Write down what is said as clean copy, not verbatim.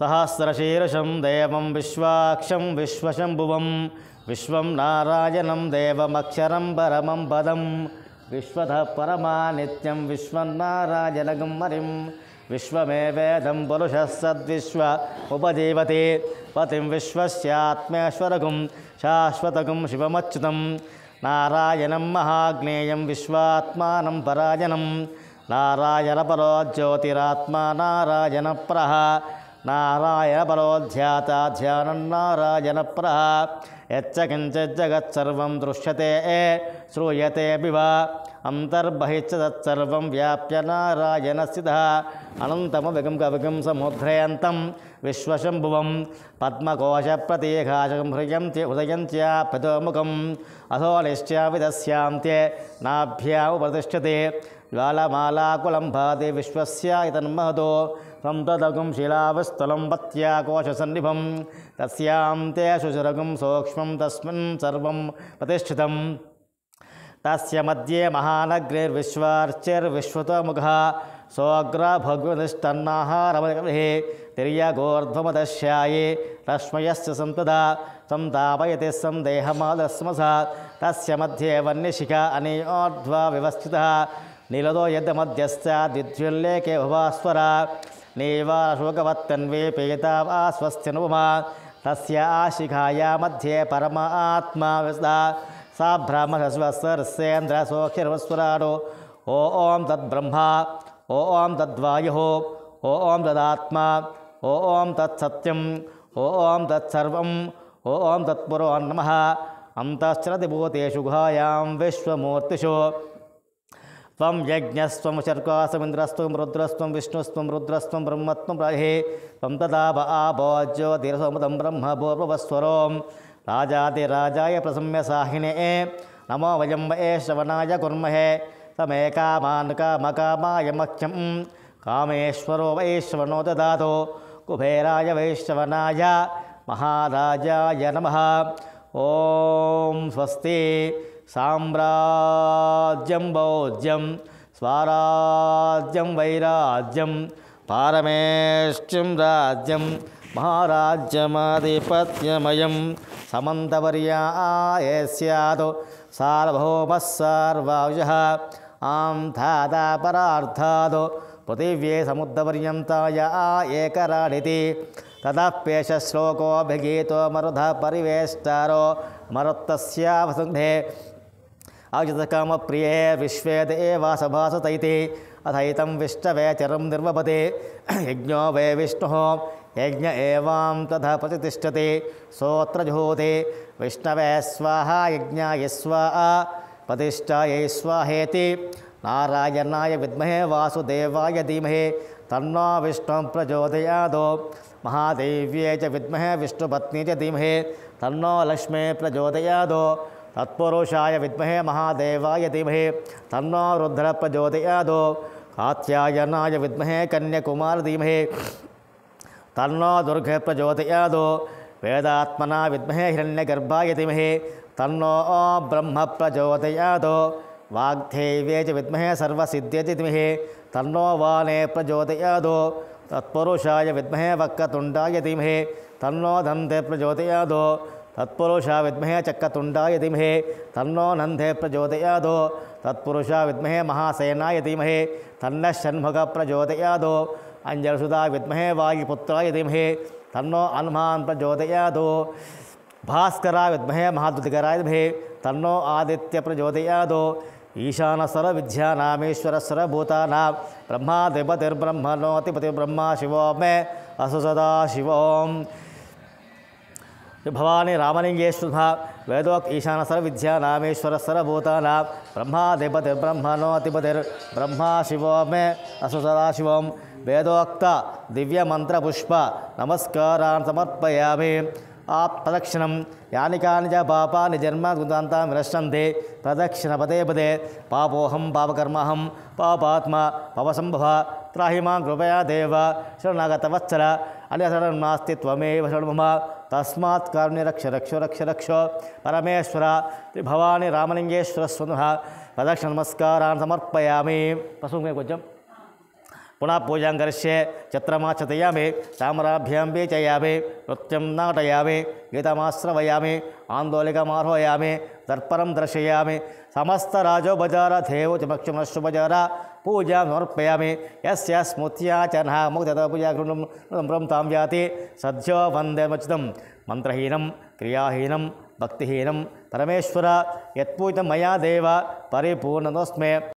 सहस्रशीर्षं देवं विश्वाक्षं विश्वशम्भुवं विश्वं नारायणं देवमक्षरं परमं पदं विश्वतः परमा नित्यं विश्वन्नारायणगं हरिं विश्वमेवेदं पुरुषः सद्विश्व उपजीवति पतिं विश्वस्यात्मेश्वरगुं शाश्वतगुं शिवमच्युतं नारायणं महाज्ञेयं विश्वात्मानं परायणं नारायणपरो ज्योतिरात्मा नारायणप्रः नारायणपरो ध्याता ध्यानं नारायणप्रः यच्च किञ्चित् जगत्सर्वं दृश्यते श्रूयते विवा अंतर्बहिश्च तत्सर्वं व्याप्य नारायणस्थितः अनन्तमविगं कविगं समुद्रयन्तं विश्वशम्भुवं पद्मकोशप्रतीकाशं हृदयं च पदोमुखम् अधो निश्चाविदस्यान्त्ये नाभ्यामुपतिष्ठते ज्वालमालाकुलं भाति विश्वस्य इतन्महतो तं तदगुं शिलावस्थलं पत्या कोशसन्निभं तस्यान्ते शुचिरगुं सूक्ष्मं तस्मिन् सर्वं प्रतिष्ठितम् तस्य मध्ये महानग्निर्विश्वार्चिर्विश्वतोमुखः सोऽग्रभग्निष्टन्नाहारमगृहे तिर्यगोर्ध्वमदश्याये रश्मयस्य सन्तदा संतापयति सन्देहमादस्मसा तस्य मध्ये वह्निशिखा अनेयोर्ध्वा व्यवस्थितः नीलदो यद्मध्यस्याद्विद्युल्लेखे भुवास्वरा नैवाशोकवत्तन्वे पीता वा स्वस्त्यनुपमा तस्य आशिखाया मध्ये परमा आत्मा व्यस्ता सा ब्राह्मणस्वस्वर्सेन्द्रसोऽक्षरवस्वराडो ॐ तद्ब्रह्मा ॐ तद्वायुः ॐ तदात्मा ॐ तत्सत्यम् ॐ तत्सर्वम् ॐ तत्पुरो नमः अन्तश्चरति भूतेषु गुहायां विश्वमूर्तिषु त्वं यज्ञस्त्वं शर्कासमिन्द्रस्त्वं रुद्रस्त्वं विष्णुस्त्वं रुद्रस्त्वं ब्रह्मत्वं प्राहे त्वं तदा ज्योतिरसोमतं ब्रह्म भूर्भुवस्वरों राजाधिराजाय प्रसम्य साहिने नमो वयं श्रवणाय कुर्महे तमेकामान् कामकामाय मह्यं कामेश्वरो वैश्रवणो ददातु कुबेराय वैश्रवणाय महाराजाय नमः ॐ स्वस्ति साम्राज्यं भोज्यं स्वाराज्यं वैराज्यं पारमेष्ठ्यं राज्यं महाराज्यमाधिपत्यमयं समन्तवर्याय स्यात् सार्वभौमः सर्वविषः आं धाता परार्थात् पृथिव्ये समुद्रपर्यन्ताय एकराडिति ततः पेशश्लोकोऽभिगीतो मरुधः परिवेष्टारो मरुत्तस्यावसुन्धे अजितकामप्रिये विश्वे देवासभासतैति अथैतं विष्णवे चिरं निर्वपते यज्ञो वै विष्णुः यज्ञ एवां तथा प्रतिष्ठते सोऽत्रजुहोते विष्णवे स्वाहा यज्ञाय स्वाहा प्रतिष्ठायै स्वाहेति नारायणाय विद्महे वासुदेवाय धीमहि तन्नो विष्णुं प्रचोदयात् महादेव्यै च विद्महे विष्णुपत्नी च धीमहि तन्नो लक्ष्मी प्रचोदयात् तत्पुरुषाय विद्महे महादेवाय धीमहि तन्नो रुद्र प्रचोदयात् कात्यायनाय विद्महे कन्याकुमार धीमहि तन्नो दुर्गे प्रचोदयात् वेदात्मना विद्महे हिरण्यगर्भाय धीमहि तन्नो ब्रह्म प्रचोदयात् वाग्देव्यै च विद्महे सर्वसिद्ध्यै च धीमहि तन्नो वाणे प्रचोदयात् तत्पुरुषाय विद्महे वक्रतुण्डाय धीमहि तन्नो दन्ते प्रचोदयात् तत्पुरुषा विद्महे चक्रतुण्डाय धीमहि तन्नो नन्दे प्रचोदयात् तत्पुरुषा विद्महे महासेनाय धीमहि तन्नः षण्मुखः प्रचोदयात् अंजलसुधा विद्महे वायुपुत्राय धीमहि तन्नो हनुमान् प्रचोदयात् भास्कराय विद्महे महाद्युतिकराय धीमहि तन्नो आदित्य प्रचोदयात् ईशानसर्वविद्यानामीश्वर सर्वभूतानां ब्रह्माधिपतिर्ब्रह्मणोऽधिपतिर्ब्रह्मा शिवो मे असु सदा शिवों भवानी रामलिंगेश्वर वेदोक्त ईशान सर्वविद्यानामीश्वर सर्वभूतानां ब्रह्माधिपतिर्ब्रह्मणोऽधिपतिर्ब्रह्मा शिवो मे असु सदा शिवं वेदोक्त दिव्यमन्त्रपुष्प नमस्कारान् समर्पयामि आप प्रदक्षिणं यानि कानि च पापानि जन्मकृतान्तां विनश्यन्ति प्रदक्षिण पदे पदे पापोऽहं पापकर्माहं पापात्मा पापसम्भव त्राहि मां कृपया देव शरणागतवत्सल अन्यशरणं नास्ति त्वमेव शरणं मम तस्मात् कारुण्य रक्ष रक्ष रक्ष रक्ष परमेश्वर भवानी रामलिंगेश्वर स्वतः प्रदक्षिण नमस्कारान् समर्पयामि पशुं కొంచెం पुनः पूजां करिष्ये चित्रमाचतयामि चामराभ्यां वेचयामि नृत्यं नाटयामि गीतमाश्रवयामि आन्दोलिकमारोहयामि दर्पणं दर्शयामि समस्तराजोपचार देवोचमक्षमशुपचार पूजां समर्पयामि यस्य स्मृत्याचनः मुक्तः पूजा गृहं तां याति सद्यो वन्देमच्युतं मंत्रहीनं क्रियाहीनं भक्तिहीनं परमेश्वर यत्पूजितं मया देव परिपूर्णतोऽस्मि।